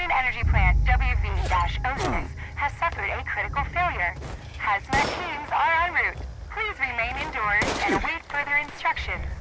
Vernon Energy Plant WV-06 has suffered a critical failure. Hazmat teams are en route. Please remain indoors and await further instructions.